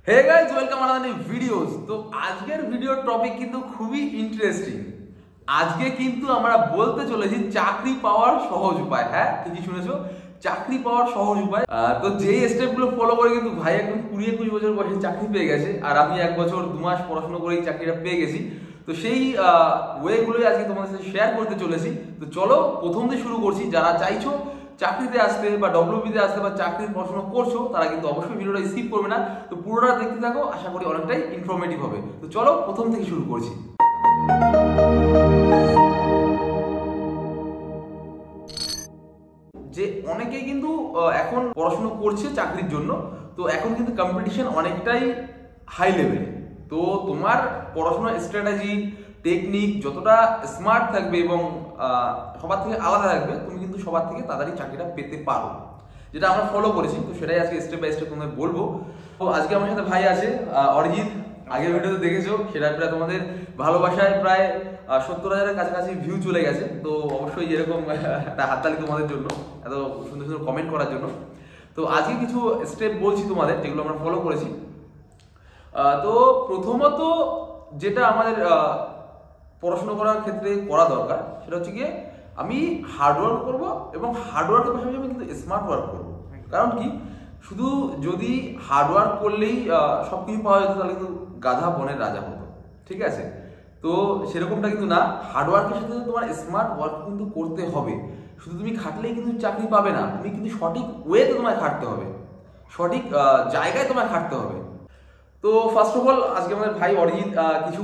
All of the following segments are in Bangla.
हे गाइस वेलकम अनदर ভিডিওস। তো আজকের ভিডিওর টপিক কিন্তু খুবই ইন্টারেস্টিং। আজকে কিন্তু আমরা বলতে চলেছি চাকরি পাওয়ার সহজ উপায়। হ্যাঁ, ঠিকই শুনেছো, চাকরি পাওয়ার সহজ উপায়। তো যেই স্টেপগুলো ফলো করে কিন্তু ভাই একদম 20-21 বছর বয়সে চাকরি পেয়ে গেছে, আর আমি 1 বছর 2 মাস পড়াশোনা করেই চাকরিটা পেয়ে গেছি। তো সেই ওয়েগুলোই আজকে তোমাদের সাথে শেয়ার করতে চলেছি। তো চলো প্রথম দিয়ে শুরু করছি। যারা চাইছো চাকরিতে আসতে বা ডব্লিউবিতে আসতে বা চাকরির পড়াশোনা করছো, তারা কিন্তু অবশ্যই ভিডিওটা স্কিপ করবে না। তো পুরোটা দেখতে থাকো, আশা করি অনেকটাই ইনফরমেটিভ হবে। তো চলো প্রথম থেকে শুরু করছি। যে অনেকেই কিন্তু এখন পড়াশোনা করছে চাকরির জন্য। তো এখন কিন্তু কম্পিটিশন অনেকটাই হাই লেভেলে। তো তোমার পড়াশোনার স্ট্র্যাটেজি টেকনিক যতটা স্মার্ট থাকবে এবং সবার থেকে আলাদা থাকবে, তুমি কিন্তু সবার থেকে তাড়াতাড়ি চাকরিটা পেতে পারো, যেটা আমরা ফলো করেছি। তো সেটাই আজকে স্টেপ বাই স্টেপ তোমাদের বলবো। তো আজকে আমার সাথে ভাই আছে অরিজিৎ। আগের ভিডিওতে দেখেছো, সেটা প্রায় তোমাদের ভালোবাসায় প্রায় 70,000-এর কাছাকাছি ভিউ চলে গেছে। তো অবশ্যই এরকম একটা হাততালি তোমাদের জন্য, এত সুন্দর সুন্দর কমেন্ট করার জন্য। তো আজকে কিছু স্টেপ বলছি তোমাদের, যেগুলো আমরা ফলো করেছি। তো প্রথমত যেটা আমাদের পড়াশোনা করার ক্ষেত্রে করা দরকার, সেটা হচ্ছে গিয়ে আমি হার্ডওয়ার্ক করবো, এবং হার্ডওয়ার্কের পাশাপাশি আমি কিন্তু স্মার্ট ওয়ার্ক করবো। কারণ কি, শুধু যদি হার্ডওয়ার্ক করলেই সব কিছু পাওয়া যেত, তাহলে কিন্তু গাধা বনের রাজা হতো, ঠিক আছে? তো সেরকমটা কিন্তু না। হার্ডওয়ার্কের সাথে তোমার স্মার্ট ওয়ার্ক কিন্তু করতে হবে। শুধু তুমি খাটলেই কিন্তু চাকরি পাবে না, তুমি কিন্তু সঠিক ওয়েতে তোমায় খাটতে হবে, সঠিক জায়গায় তোমায় খাটতে হবে। তো ফার্স্ট অফ অল আজকে আমাদের ভাই অরিজিৎ কিছু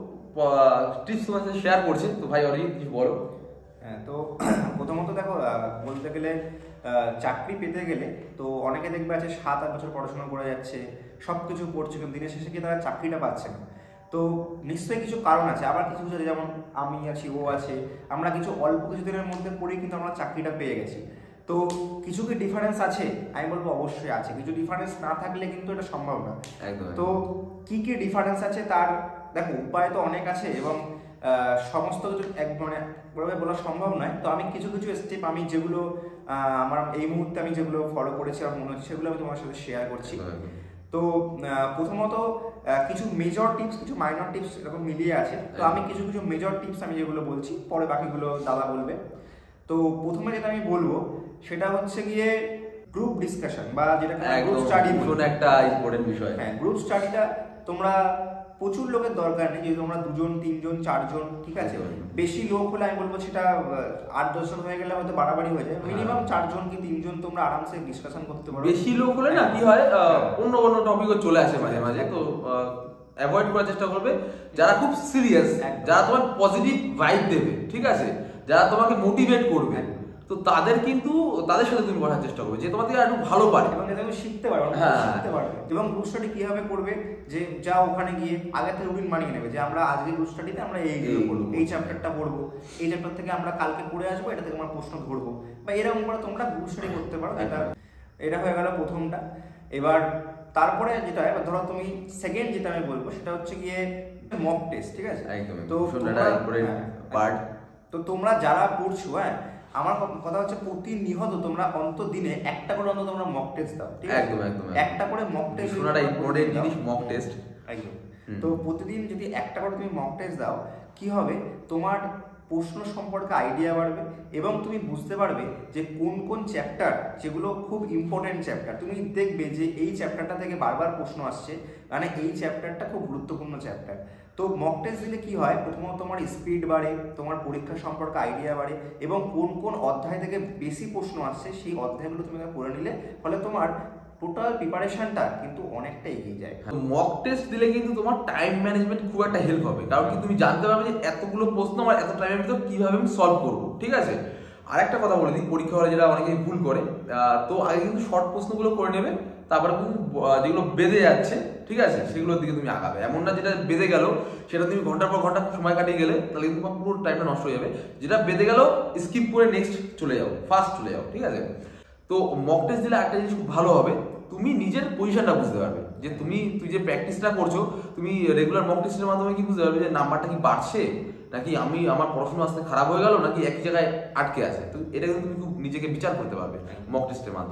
টিপস তোমার সাথে শেয়ার করছে। তো ভাই অরিজিৎ কিছু বলো। হ্যাঁ, তো প্রথমত দেখো, বলতে গেলে চাকরি পেতে গেলে তো অনেকে দেখবে আছে 7-8 বছর পড়াশোনা করে যাচ্ছে, সব কিছু করছে, কিন্তু দিনের শেষে গিয়ে তারা চাকরিটা পাচ্ছে না। তো নিশ্চয়ই কিছু কারণ আছে। আবার কিছু কিছু, যেমন আমি আছি, ও আছে, আমরা কিছু অল্প কিছু দিনের মধ্যে পড়েই কিন্তু আমরা চাকরিটা পেয়ে গেছি। তো কিছু কি ডিফারেন্স আছে? আমি বলবো অবশ্যই আছে। কিছু ডিফারেন্স না থাকলে কিন্তু এটা সম্ভব না। তো কি কি ডিফারেন্স আছে তার দেখো উপায় তো অনেক আছে, এবং সমস্ত কিছু একভাবে বলা সম্ভব নয়। তো আমি কিছু কিছু স্টেপ, আমি যেগুলো আমার এই মুহূর্তে আমি যেগুলো ফলো করেছি আমার মনে হচ্ছে, সেগুলো আমি তোমার সাথে শেয়ার করছি। তো প্রথমত কিছু মেজর টিপস, কিছু মাইনর টিপস এরকম মিলিয়ে আছে। তো আমি কিছু কিছু মেজর টিপস আমি যেগুলো বলছি, পরে বাকিগুলো দাদা বলবে। তো প্রথমে যেটা আমি বলবো সেটা হচ্ছে গিয়ে গ্রুপ ডিসকাশন, বা যেটা গ্রুপ স্টাডি, একটা ইম্পর্টেন্ট বিষয়। হ্যাঁ, গ্রুপ স্টাডিটা তোমরা প্রচুর লোকের দরকার নেই। যদি তোমরা 2 জন 3 জন 4 জন, ঠিক আছে, বেশি লোক হলে আমি বলবো সেটা 8-10 জন হয়ে গেলে হয়তো বাড়াবাড়ি হয়ে যায়। মিনিমাম 4 জন কি 3 জন তোমরা আরামসে ডিসকাশন করতে পারো। বেশি লোক হলে না কি হয়, অন্য অন্য টপিকও চলে আসে মাঝে মাঝে। তো অ্যাভয়েড করার চেষ্টা করবে যারা খুব সিরিয়াস, যারা তোমার পজিটিভ ভাইব দেবে, ঠিক আছে, যারা তোমাকে মোটিভেট করবে। তো তাদের সাথে তুমি বসার চেষ্টা করবে, যে তোমার থেকে একটু ভালো পারে এবং এটা তুমি শিখতে পারো, শিখতে পারবে। এবং গ্রুপ স্টাডি কিভাবে করবে, যে যা ওখানে গিয়ে আগে থেকে রুটিন বানিয়ে নেবে, যে আমরা আজকে গ্রুপ স্টাডিতে আমরা এইগুলো পড়বো, এই চ্যাপ্টারটা পড়বো, এই চ্যাপ্টার থেকে আমরা কালকে পড়ে আসবো, এটা থেকে আমরা প্রশ্ন ধরবো, বা এরকম করে তোমরা গ্রুপ স্টাডি করতে পারো। এটা হয়ে গেল প্রথমটা। এবার তারপরে যেটা, এবার ধরো তুমি সেকেন্ড যেটা আমি বলবো সেটা হচ্ছে গিয়ে মক টেস্ট, ঠিক আছে? তো তোমরা যারা পড়ছো, হ্যাঁ, আমার কথা হচ্ছে প্রতিনিয়ত তোমরা দিনে একটা করে তোমরা মক টেস্ট দাও, ঠিক আছে? একদম একটা করে মক টেস্ট, শোনাটা ইম্পর্টেন্ট জিনিস, মক টেস্ট। একদম। তো প্রতিদিন যদি একটা করে তুমি মক টেস্ট দাও, কি হবে, তোমার প্রশ্ন সম্পর্কে আইডিয়া বাড়বে, এবং তুমি বুঝতে পারবে যে কোন কোন চ্যাপ্টার যেগুলো খুব ইম্পর্টেন্ট চ্যাপ্টার। তুমি দেখবে যে এই চ্যাপ্টারটা থেকে বারবার প্রশ্ন আসছে, মানে এই চ্যাপ্টারটা খুব গুরুত্বপূর্ণ চ্যাপ্টার। তো মক টেস্ট দিলে কি হয়, প্রথমত তোমার স্পিড বাড়ে, তোমার পরীক্ষা সম্পর্কে আইডিয়া বাড়ে, এবং কোন কোন অধ্যায় থেকে বেশি প্রশ্ন আসছে সেই অধ্যায়গুলো তুমি পড়ে নিলে, ফলে তোমার টোটাল প্রিপারেশনটা কিন্তু অনেকটা এগিয়ে যায়। মক টেস্ট দিলে কিন্তু তোমার টাইম ম্যানেজমেন্ট খুব একটা হেল্প হবে, কারণ কি তুমি জানতে পারবে যে এতগুলো প্রশ্ন আমার এত টাইমের ভিতর কিভাবে আমি সলভ করবো, ঠিক আছে? আরেকটা কথা বলে দিই, পরীক্ষা হলে যেটা অনেকেই ভুল করে, তো আগে কিন্তু শর্ট প্রশ্নগুলো করে নেবে, তারপরে কিন্তু যেগুলো বেঁধে যাচ্ছে, ঠিক আছে, সেগুলোর দিকে তুমি আগাবে। এমন না যেটা বেঁধে গেল সেটা তুমি ঘন্টার পর ঘন্টা সময় কাটিয়ে গেলে, তাহলে কিন্তু তোমার পুরো টাইমটা নষ্ট হয়ে যাবে। যেটা বেঁধে গেল স্কিপ করে নেক্সট চলে যাও, ফার্স্ট চলে যাও, ঠিক আছে? তো মক টেস্ট দিলে একটা জিনিস খুব ভালো হবে, তুমি নিজের পজিশনটা বুঝতে পারবে, যে তুই যে প্র্যাকটিসটা করছো, তুমি রেগুলার মক টেস্টের মাধ্যমে কি বুঝতে পারবে যে নাম্বারটা কি বাড়ছে, নাকি আমার পড়াশোনা আসতে খারাপ হয়ে গেল, নাকি একই জায়গায় আটকে আছে। তো এটা কিন্তু তুমি খুব নিজেকে বিচার করতে পারবে মক টেস্টের মাধ্যমে।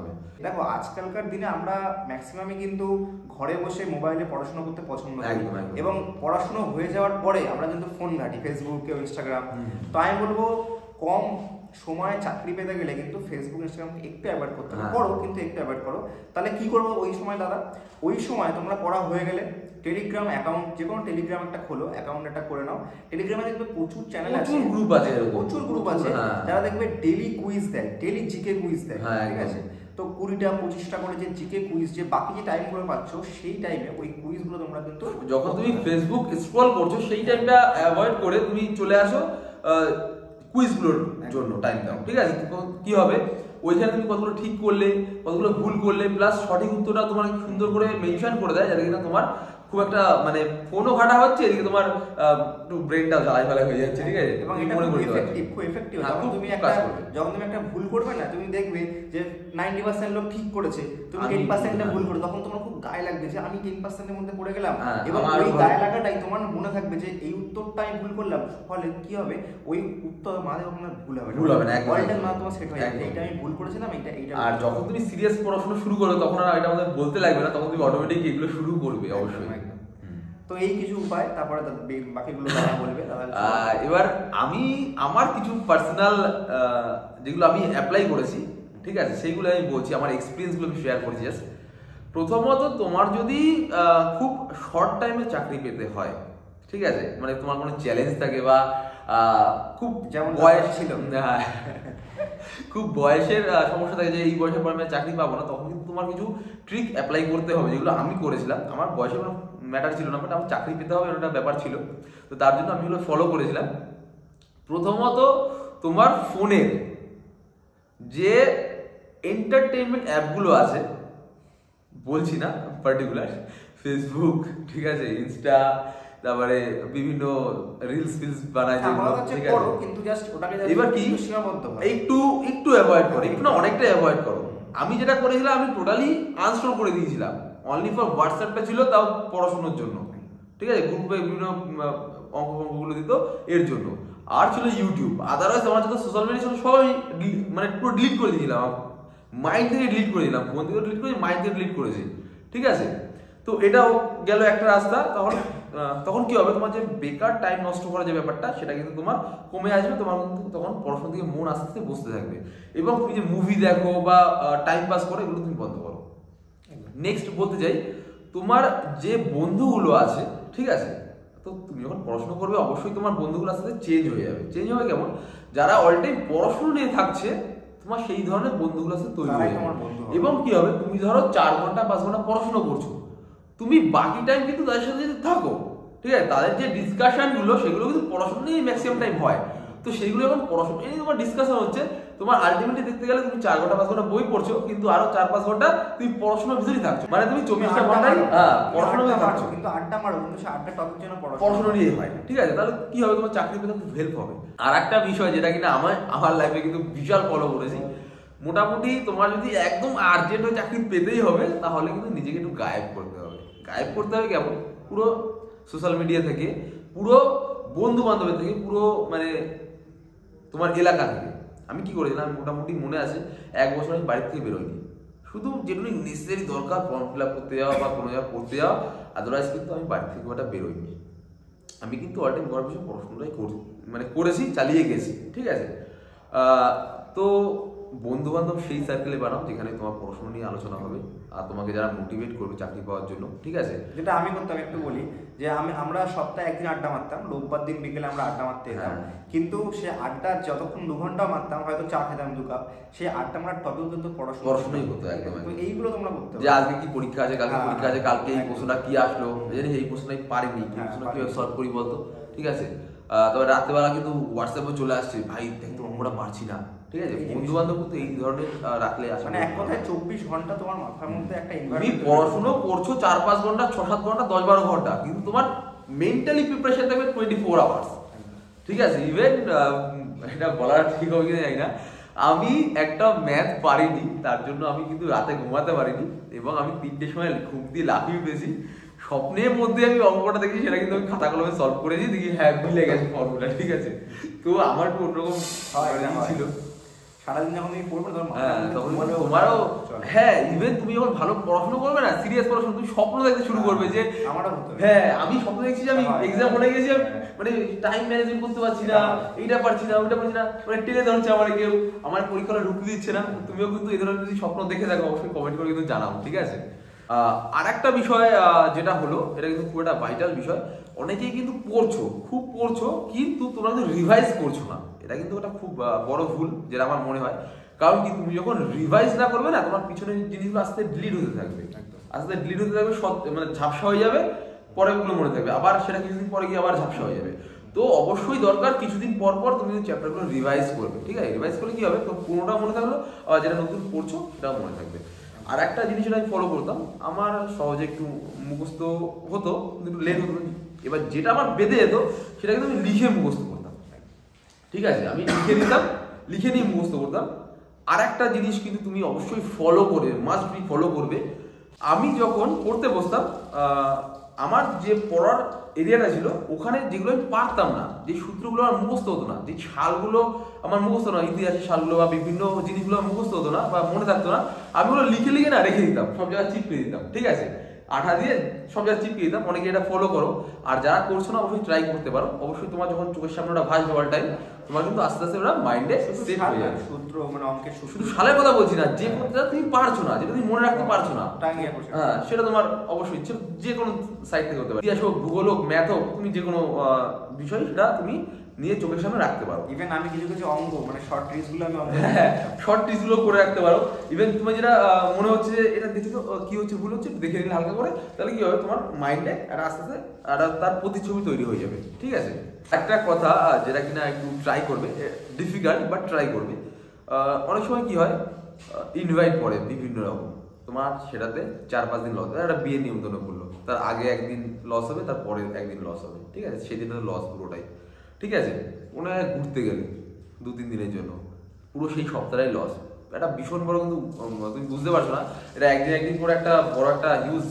দেখো আজকালকার দিনে আমরা ম্যাক্সিমামই কিন্তু ঘরে বসে মোবাইলে পড়াশোনা করতে পছন্দ করি, এবং পড়াশোনা হয়ে যাওয়ার পরে আমরা কিন্তু ফোন ঘাঁটি, ফেসবুক কেউ ইনস্টাগ্রাম। তো আমি বলবো কম সময়ে চাকরি পেতে গেলে কিন্তু ফেসবুক ইনস্টাগ্রাম একটু অ্যাভয়েড করতে হবে, করো কিন্তু একটু অ্যাভয়েড করো। তাহলে কি করবো ওই সময় দাদা, ওই সময় তোমরা পড়া হয়ে গেলে টেলিগ্রাম অ্যাকাউন্ট, যে কোনো টেলিগ্রাম একটা খোলো, অ্যাকাউন্ট একটা করে নাও। টেলিগ্রামে দেখবে প্রচুর চ্যানেল আছে, প্রচুর গ্রুপ আছে যারা দেখবে ডেলি কুইজ দেয়, ডেলি জিকে কুইজ দেয়, ঠিক আছে? তো 20টা 25টা করে যে জিকে কুইজ, যে বাকি যে টাইমগুলো পাচ্ছ সেই টাইমে ওই কুইজগুলো তোমরা কিন্তু যখন তুমি ফেসবুক স্ক্রল করছো সেই টাইমটা অ্যাভয়েড করে তুমি চলে আসো কুইজগুলোর জন্য টাইম দাও, ঠিক আছে? কি হবে ওইখানে তুমি কতগুলো ঠিক করলে, কতগুলো ভুল করলে, প্লাস সঠিক উত্তরটা তোমার সুন্দর করে মেনশন করে দেয়, যাতে কিনা তোমার খুব একটা মানে ফোনও ঘাটা হচ্ছে, এদিকে তোমার একটু ব্রেনটাও জ্বালাই ফেলা হয়ে যাচ্ছে, ঠিক আছে? এবং এটা খুব এফেক্টিভ। যখন তুমি একটা ভুল করবে না, তুমি দেখবে যে 90% লোক ঠিক করেছে, তুমি 10%টা ভুল করে, তখন তোমার খুব গায়ে লাগবে যে আমি 10%-এর মধ্যে পড়ে গেলাম, এবং ওই গায়ে লাগাটাই তোমার মনে থাকবে যে এই উত্তরটা আমি ভুল করলাম, ফলে কি হবে ওই উত্তর মাঝে কখনো ভুল হবে না, অলরেডি মানে তোমার সেট হয়ে যাবে, এইটা আমি ভুল করেছিলাম, এইটা। আর যখন তুমি সিরিয়াস পড়াশোনা শুরু করবে তখন আর এটা আমাদের বলতে লাগবে না, তখন তুমি অটোমেটিক এগুলো শুরু করবে অবশ্যই। তো এই কিছু উপায়, তারপরে বাকিগুলো তারা বলবে। এবার আমি আমার কিছু পার্সোনাল যেগুলো আমি অ্যাপ্লাই করেছি, ঠিক আছে, সেইগুলো আমি বলছি, আমার এক্সপিরিয়েন্সগুলো আমি শেয়ার করছি। প্রথমত তোমার যদি খুব শর্ট টাইমে চাকরি পেতে হয়, ঠিক আছে, মানে তোমার কোনো চ্যালেঞ্জ থাকে বা খুব যেমন বয়স ছিল, খুব বয়সের সমস্যা থাকে যে এই বয়সের পর আমি চাকরি পাবো না, তখন কিন্তু তোমার কিছু ট্রিক অ্যাপ্লাই করতে হবে, যেগুলো আমি করেছিলাম। আমার বয়সের কোনো ম্যাটার ছিল না, বাট আমার চাকরি পেতে হবে একটা ব্যাপার ছিল, তো তার জন্য আমি এগুলো ফলো করেছিলাম। প্রথমত তোমার ফোনের যে এন্টারটেনমেন্ট অ্যাপগুলো আছে, বলছি না পার্টিকুলার, ফেসবুক, ঠিক আছে, ইনস্টা, তারপরে বিভিন্ন রিলস বানায় যেগুলো, ঠিক আছে, কিন্তু জাস্ট ওটাকে এবার কি একটু অ্যাভয়েড করো, একটু না অনেকটা অ্যাভয়েড করো। আমি যেটা করেছিলাম, আমি টোটালি আনস্টল করে দিয়েছিলাম, অনলি ফর হোয়াটসঅ্যাপটা ছিল, তাও পড়াশোনার জন্য, ঠিক আছে, গ্রুপে বিভিন্ন অঙ্কগুলো দিত এর জন্য, আর ছিল ইউটিউব। আদারওয়াইজ আমার যত সোশ্যাল মিডিয়া ছিল সবাই মানে পুরো ডিলিট করে দিয়েছিলাম, মাইন্ড থেকে ডিলিট করে দিলাম, ফোন থেকে ডিলিট করেছি, মাইন্ড থেকে ডিলিট করেছি, ঠিক আছে। তো এটাও গেল একটা রাস্তা। তখন কি হবে, তোমার যে বেকার টাইম নষ্ট করার যে ব্যাপারটা, সেটা কিন্তু তোমার কমে আসবে, তোমার কিন্তু তখন পড়াশোনা থেকে মন আস্তে আস্তে বসতে থাকবে, এবং তুমি যে মুভি দেখো বা টাইম পাস করো, এগুলো তুমি বন্ধ করো। নেক্সট বলতে চাই, তোমার যে বন্ধুগুলো আছে, ঠিক আছে, তো তুমি যখন পড়াশোনা করবে অবশ্যই তোমার বন্ধুগুলো আস্তে আস্তে চেঞ্জ হয়ে যাবে। চেঞ্জ হবে কেমন, যারা অল টাইম পড়াশোনা নিয়ে থাকছে, তোমার সেই ধরনের বন্ধুগুলো সাথে তৈরি হয়ে যাবে। এবং কি হবে, তুমি ধরো 4 ঘন্টা 5 ঘন্টা পড়াশোনা করছো, তুমি বাকি টাইম কিন্তু তাদের সাথে যদি থাকো, ঠিক আছে, তাদের যে ডিসকাশন গুলো সেগুলো কিন্তু পড়াশোনা নিয়ে ম্যাক্সিমাম টাইম হয়, তো সেইগুলো যখন পড়াশোনা নিয়ে তোমার ডিসকাশন হচ্ছে, তোমার আলটিমেটলি দেখতে গেলে তুমি 4 ঘন্টা 5 ঘন্টা বই পড়ছো, কিন্তু আরো 4-5 ঘন্টা তুমি পড়াশোনার ভিতরেই থাকছো, মানে তুমি 24টা ঘন্টাই পড়াশোনা নিয়ে থাকছো, কিন্তু আড্ডা মারো, কিন্তু সে আড্ডা টপিক যেন পড়াশোনা নিয়ে হয়, ঠিক আছে। তাহলে কি হবে, তোমার চাকরি পেতে খুব হেল্প হবে। আর একটা বিষয় যেটা কিনা আমার লাইফে কিন্তু বিশাল ফলো করেছি, মোটামুটি তোমার যদি একদম আর্জেন্ট হয়ে চাকরি পেতেই হবে, তাহলে কিন্তু নিজেকে একটু গায়েব করতে হবে। গায়েব করতে হবে কেমন, পুরো সোশ্যাল মিডিয়া থেকে, পুরো বন্ধু বান্ধবের থেকে, পুরো মানে তোমার এলাকা থেকে। আমি কি করেছিলাম, মোটামুটি মনে আছে 1 বছর আমি বাড়ির থেকে বেরোইনি, শুধু যেটুকু নেসেসারি দরকার, ফর্ম ফিল আপ করতে যাওয়া বা কোনো জায়গায় পড়তে যাওয়া, আদারওয়াইজ কিন্তু আমি বাড়ি থেকে ওটা বেরোইনি। আমি কিন্তু অল টাইম ঘর বসে পড়াশোনাটাই করেছি, চালিয়ে গেছি, ঠিক আছে। তো বন্ধু বান্ধব সেই সার্কেলে বানাও যেখানে তোমার পড়াশোনা নিয়ে আলোচনা হবে, আর তোমাকে যারা মোটিভেট করবে চাকরি পাওয়ার জন্য, ঠিক আছে। যেটা আমি করতাম একটু বলি, যে আমরা সপ্তাহে একদিন আড্ডা মারতাম, রোববার দিন বিকেলে আমরা আড্ডা মারতে যেতাম, কিন্তু সে আড্ডা যতক্ষণ 2 ঘন্টা মারতাম, হয়তো চা খেতাম 2 কাপ, সেই আড্ডা মারার টপিক কিন্তু পড়াশোনাই হতো একদম। তো এইগুলো তোমরা করতে হবে, যে আজকে কি পরীক্ষা আছে, কালকে পরীক্ষা আছে, কালকে এই প্রশ্নটা কি আসলো, জানি এই প্রশ্নটাই পারিনি, প্রশ্ন কিভাবে সলভ করি বলতো, ঠিক আছে। তবে রাত্রেবেলা কিন্তু হোয়াটসঅ্যাপে চলে আসছে, ভাই দেখ তো অঙ্কটা পারছি না, ঠিক আছে। বন্ধু বান্ধব কিন্তু এই ধরনের রাখলে আসে, মানে এক কথায় 24 ঘন্টা তোমার মাথার মধ্যে একটা তুমি পড়াশোনা করছো 4-5 ঘন্টা, 6-7 ঘন্টা, 10-12 ঘন্টা, কিন্তু তোমার মেন্টালি প্রিপারেশন থাকবে 24 আওয়ার্স, ঠিক আছে। ইভেন এটা বলা ঠিক হবে কিনা জানি না, আমি একটা ম্যাথ পারিনি, তার জন্য আমি কিন্তু রাতে ঘুমাতে পারিনি, এবং আমি 3টের সময় ঘুম দিয়ে লাফিয়ে উঠেছি, স্বপ্নের মধ্যে আমি অঙ্কটা দেখি, সেটা কিন্তু আমি খাতা কলমে সলভ করেছি, দেখি হ্যাঁ মিলে গেছে ফর্মুলা, ঠিক আছে। তো আমার একটু অন্যরকম ছিল, সারাদিন যখন তুমি পড়বে তখন তোমারও হ্যাঁ ইভেন তুমি যখন ভালো পড়াশোনা করবে না, সিরিয়াস পড়াশোনা, তুমি স্বপ্ন দেখতে শুরু করবে যে হ্যাঁ আমি স্বপ্ন দেখছি যে আমি এক্সাম হলে গেছি, মানে টাইম ম্যানেজমেন্ট করতে পারছি না, এইটা পারছি না ওইটা পারছি না, মানে টেনে ধরছে আমার কেউ, আমার পরীক্ষা ঢুকতে দিচ্ছে না। তুমিও কিন্তু এই ধরনের যদি স্বপ্ন দেখে থাকো অবশ্যই কমেন্ট করে কিন্তু জানাও, ঠিক আছে? আর একটা বিষয় যেটা হলো, এটা কিন্তু খুব একটা ভাইটাল বিষয়, অনেকেই কিন্তু পড়ছো, খুব পড়ছো, কিন্তু তোমরা কিন্তু রিভাইজ করছো না। এটা কিন্তু একটা খুব বড় ভুল যেটা আমার মনে হয়। কারণ কি, তুমি যখন রিভাইজ না করবে না, তোমার পিছনের জিনিসগুলো আস্তে ডিলিট হতে থাকবে, আস্তে ডিলিট হতে থাকবে, মানে ঝাপসা হয়ে যাবে, পরেরগুলো মনে থাকবে, আবার সেটা কিছুদিন পরে গিয়ে আবার ঝাপসা হয়ে যাবে। তো অবশ্যই দরকার কিছুদিন পর পর তুমি চ্যাপ্টারগুলো রিভাইজ করবে, ঠিক আছে? রিভাইজ করলে কি হবে, তো পুরোটা মনে থাকলো, যেটা নতুন পড়ছো সেটাও মনে থাকবে। আর একটা জিনিস আমি ফলো করতাম, আমার সহজে একটু মুখস্থ হতো, কিন্তু একটু লেট হতো। এবার যেটা আমার বেঁধে যেত সেটা কিন্তু আমি লিখে মুখস্থ করতাম, ঠিক আছে? আমি লিখে নিতাম, লিখে নিয়ে মুখস্থ করতাম। আর একটা জিনিস কিন্তু তুমি অবশ্যই ফলো করবে, মাস্ট বি ফলো করবে। আমি যখন পড়তে বসতাম, আমার যে পড়ার এরিয়াটা ছিল, ওখানে যেগুলো আমি পারতাম না, যে সূত্রগুলো আমার মুখস্থ হতো না, যে সালগুলো আমার মুখস্থ না, ইতিহাসের সালগুলো বা বিভিন্ন জিনিসগুলো আমার মুখস্থ হতো না বা মনে থাকতো না, আমি ওগুলো লিখে লিখে না রেখে দিতাম, সব জায়গায় চিপকে দিতাম, ঠিক আছে? আঠা দিয়ে সব জায়গায় চিপকে দিতাম। অনেকে এটা ফলো করো, আর যারা করছো না অবশ্যই ট্রাই করতে পারো। অবশ্যই তোমার যখন চোখের সামনে ওটা ভাসবে অল টাইম, তোমার কিন্তু আস্তে আস্তে ওটা মাইন্ডে সেট হয়ে যাবে। সূত্র মানে অঙ্কের শুধু সালের কথা বলছি না, যে কোনটা তুমি পারছো না, যেটা তুমি মনে রাখতে পারছো না, হ্যাঁ সেটা তোমার অবশ্যই ইচ্ছে যে কোনো সাইড থেকে হতে পারে, ইতিহাস হোক, ভূগোল হোক, ম্যাথ হোক, তুমি যে কোনো বিষয় সেটা তুমি নিয়ে চোখের সামনে রাখতে পারো। ইভেন আমি কিছু কিছু অঙ্ক মানে শর্ট ট্রিক্স গুলো আমি শর্ট ট্রিক্স গুলো করে রাখতে পারো। ইভেন তুমি যেটা মনে হচ্ছে যে এটা দেখি তো কি হচ্ছে, ভুল হচ্ছে, দেখে নিলে হালকা করে, তাহলে কি হবে, তোমার মাইন্ডে একটা আস্তে আস্তে তার প্রতিচ্ছবি তৈরি হয়ে যাবে, ঠিক আছে? একটা কথা যেটা কিনা একটু ট্রাই করবে, ডিফিকাল্ট বাট ট্রাই করবে। অনেক সময় কি হয়, ইনভাইট করে বিভিন্ন রকম, তোমার সেটাতে 4-5 দিন লস হবে। একটা বিয়ে নিমন্ত্রণ করলো, তার আগে একদিন লস হবে, তার পরে একদিন লস হবে, ঠিক আছে? সেদিনটা লস পুরোটাই, ঠিক আছে? মনে হয় ঘুরতে গেলে 2-3 দিনের জন্য, পুরো সেই সপ্তাহটাই লস। একটা ভীষণ বড় কিন্তু তুমি বুঝতে পারছো না, এটা একদিন করে একটা বড় একটা হিউজ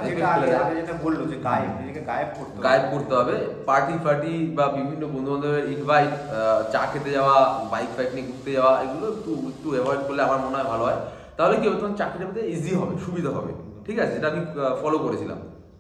যেটা বললো যে গায়েব করতে হবে। পার্টি বা বিভিন্ন বন্ধু বান্ধবের ইনভাইট, চা খেতে যাওয়া, বাইক নিয়ে ঘুরতে যাওয়া, এগুলো একটু অ্যাভয়েড করলে আমার মনে হয় ভালো হয়। তাহলে কি হবে, তোমার চাকরিটা পেতে ইজি হবে, সুবিধা হবে, ঠিক আছে? যেটা আমি ফলো করেছিলাম।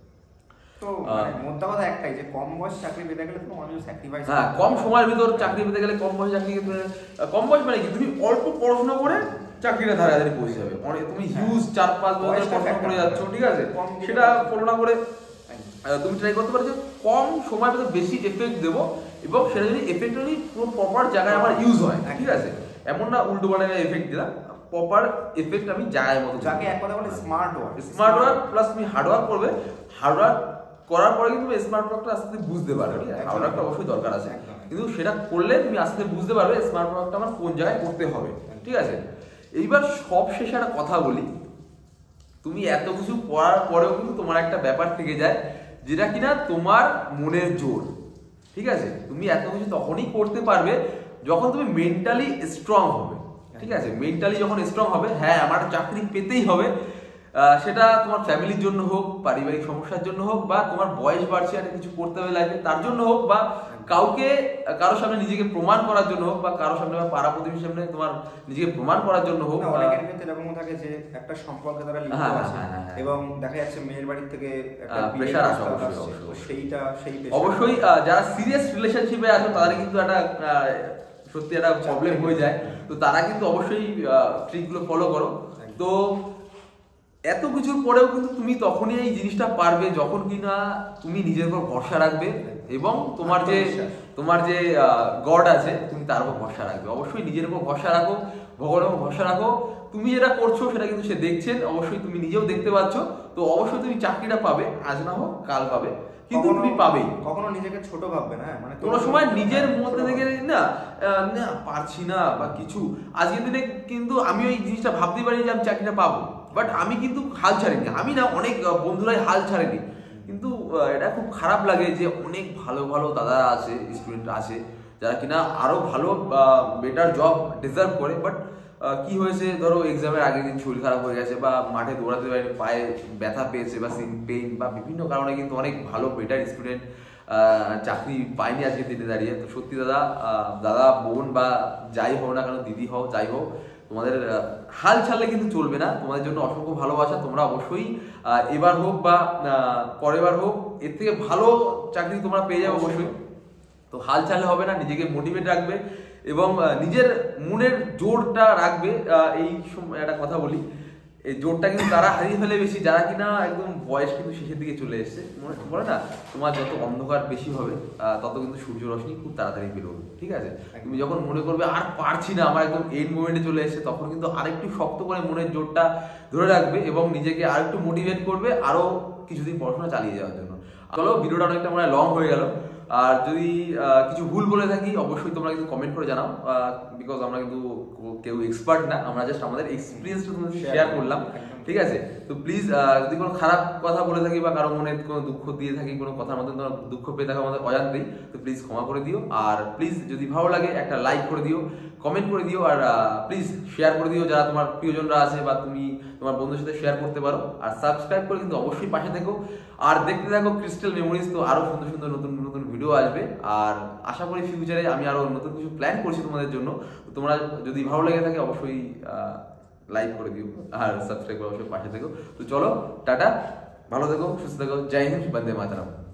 তো মোদ্দা কথা একটাই, যে কম বয়স চাকরি পেতে গেলে তুমি অনেক স্যাক্রিফাইস, হ্যাঁ কম সময়ের ভিতর চাকরি পেতে গেলে, কম বয়স চাকরি, কম বয়স মানে কি, তুমি অল্প পড়াশোনা করে চাকরিটা ধারে পৌঁছে যাবে। তুমি হিউজ 4-5 বছর পড়াশোনা করে যাচ্ছ, ঠিক আছে? সেটা ফলো না করে তুমি ট্রাই করতে পারো যে কম সময়ের ভিতর বেশি এফেক্ট দেবো, এবং সেটা যদি এফেক্ট যদি পুরো প্রপার জায়গায় আমার ইউজ হয়, ঠিক আছে? এমন না উল্টো পাল্টা এফেক্ট দিলাম, প্রপার এফেক্ট আমি জায়গায় মতো, যাকে এক কথা বলে স্মার্ট ওয়ার্ক প্লাস তুমি হার্ড ওয়ার্ক করবে। হার্ড ওয়ার্ক করার পরে কিন্তু স্মার্ট ওয়ার্কটা আস্তে আস্তে বুঝতে পারবে, ঠিক আছে? হার্ড ওয়ার্কটা অবশ্যই দরকার আছে, কিন্তু সেটা করলে তুমি আস্তে আস্তে বুঝতে পারবে স্মার্ট ওয়ার্কটা আমার কোন জায়গায় করতে হবে, ঠিক আছে? এইবার সব শেষে একটা কথা বলি, তুমি এত কিছু পড়ার পরেও কিন্তু তোমার একটা ব্যাপার থেকে যায়, যেটা কিনা তোমার মনের জোর, ঠিক আছে? তুমি এত কিছু তখনই করতে পারবে যখন তুমি মেন্টালি স্ট্রং হবে, ঠিক আছে? মেন্টালি যখন স্ট্রং হবে, হ্যাঁ আমার চাকরি পেতেই হবে, সেটা তোমার ফ্যামিলির জন্য হোক, পারিবারিক সমস্যার জন্য হোক, বা তোমার বয়স বাড়ছে একটা কিছু করতে হবে লাইফে তার জন্য হোক, বা কারোর সামনে নিজেকে প্রমাণ করার জন্য হোক, বা কারোর সামনে বা পাড়া প্রতিবেশীর সামনে তোমার নিজেকে প্রমাণ করার জন্য হোক। অনেকের ক্ষেত্রে এরকম থাকে যে একটা সম্পর্কে তারা লিপ্ত আছে এবং দেখা যাচ্ছে মেয়ের বাড়ি থেকে একটা প্রেশার আসে, সেই অবশ্যই যারা সিরিয়াস রিলেশনশিপে আছে তাদের কিন্তু একটা সত্যি একটা প্রবলেম হয়ে যায়। তো তারা কিন্তু অবশ্যই ট্রিকগুলো ফলো করো। তো এত কিছুর পরেও কিন্তু তুমি তখনই এই জিনিসটা পারবে যখন কিনা তুমি নিজের উপর ভরসা রাখবে, এবং তোমার যে গড আছে তুমি তার উপর ভরসা রাখবে। অবশ্যই নিজের উপর ভরসা রাখো, ভগবানের উপর ভরসা রাখো। তুমি যেটা করছো সেটা কিন্তু সে দেখছেন, অবশ্যই তুমি নিজেও দেখতে পাচ্ছ। তো অবশ্যই তুমি চাকরিটা পাবে, আজ না হোক কাল পাবে, কিন্তু তুমি পাবেই। কখনো নিজেকে ছোট ভাববে না, মানে কোনো সময় নিজের মধ্যে থেকে না পারছি না বা কিছু, আজকের দিনে কিন্তু আমি ওই জিনিসটা ভাবতেই পারি যে আমি চাকরিটা পাবো, বাট আমি কিন্তু হাল ছাড়িনি। আমি না, অনেক বন্ধুরাই হাল ছাড়েনি, কিন্তু এটা খুব খারাপ লাগে যে অনেক ভালো ভালো দাদা আছে, স্টুডেন্ট আছে যারা কিনা আরো ভালো বেটার জব ডিজার্ভ করে, বাট কি হয়েছে, ধরো এক্সামের আগের দিন শরীর খারাপ হয়ে গেছে, বা মাঠে দৌড়াতে পারেনি, পায়ে ব্যথা পেয়েছে, বা পেইন বা বিভিন্ন কারণে কিন্তু অনেক ভালো বেটার স্টুডেন্ট চাকরি পাইনি আজকে দিনে দাঁড়িয়ে। তো সত্যি দাদা, দাদা বোন বা যাই হোক না কেন, দিদি হও যাই হোক, তোমাদের হাল ছাড়লে কিন্তু চলবে না। তোমাদের জন্য অসংখ্য ভালোবাসা। তোমরা অবশ্যই এবার হোক বা পরের বার হোক এর থেকে ভালো চাকরি তোমরা পেয়ে যাবে অবশ্যই। তো হাল ছাড়লে হবে না, নিজেকে মোটিভেট রাখবে এবং নিজের মনের জোরটা রাখবে। এই সময় একটা কথা বলি, এই জোরটা কিন্তু তারা হারিয়ে ফেলে বেশি যারা কিনা একদম বয়স কিন্তু শেষের দিকে চলে এসছে। বলে না, তোমার যত অন্ধকার বেশি হবে তত কিন্তু সূর্য রশ্মি খুব তাড়াতাড়ি বেরোবে, ঠিক আছে? তুমি যখন মনে করবে আর পারছি না, আমার একদম এন্ড মোমেন্টে চলে এসছে, তখন কিন্তু আরেকটু শক্ত করে মনের জোরটা ধরে রাখবে এবং নিজেকে আরেকটু মোটিভেট করবে আরো কিছুদিন পড়াশোনা চালিয়ে যাওয়ার জন্য। চলো, ভিডিওটা অনেকটা মনে হয় লং হয়ে গেল। আর যদি কিছু ভুল বলে থাকি অবশ্যই তোমরা কিন্তু কমেন্ট করে জানাও, বিকজ আমরা কিন্তু কেউ এক্সপার্ট না, আমরা জাস্ট আমাদের এক্সপিরিয়েন্সটা তোমাদের শেয়ার করলাম, ঠিক আছে? তো প্লিজ যদি কোনো খারাপ কথা বলে থাকি বা কারো মনে কোনো দুঃখ দিয়ে থাকি, কোনো কথার মধ্যে তোমার দুঃখ পেয়ে থাকো আমাদের অজান্তেই, তো প্লিজ ক্ষমা করে দিও। আর প্লিজ যদি ভালো লাগে একটা লাইক করে দিও, কমেন্ট করে দিও, আর প্লিজ শেয়ার করে দিও যারা তোমার প্রিয়জনরা আছে বা তুমি তোমার বন্ধুদের সাথে শেয়ার করতে পারো। আর সাবস্ক্রাইব করে কিন্তু অবশ্যই পাশে থেকো আর দেখতে থাকো ক্রিস্টাল মেমোরিজ। তো আরো সুন্দর সুন্দর নতুন নতুন ভিডিও আসবে আর আশা করি ফিউচারে আমি আরো নতুন কিছু প্ল্যান করছি তোমাদের জন্য। তোমরা যদি ভালো লেগে থাকে অবশ্যই লাইক করে দিও আর সাবস্ক্রাইব করে অবশ্যই পাশে থেকো। তো চলো, টাটা, ভালো থেকো, সুস্থ থেকো, জয় হিন্দ, বন্দে মাতরম।